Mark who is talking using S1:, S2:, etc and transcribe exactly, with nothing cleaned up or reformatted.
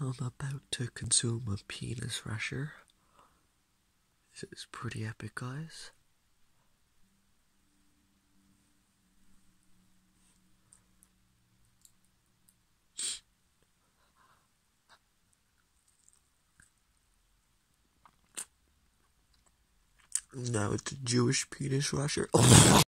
S1: I'm about to consume a penis rasher. This is pretty epic, guys. Now it's a Jewish penis rasher.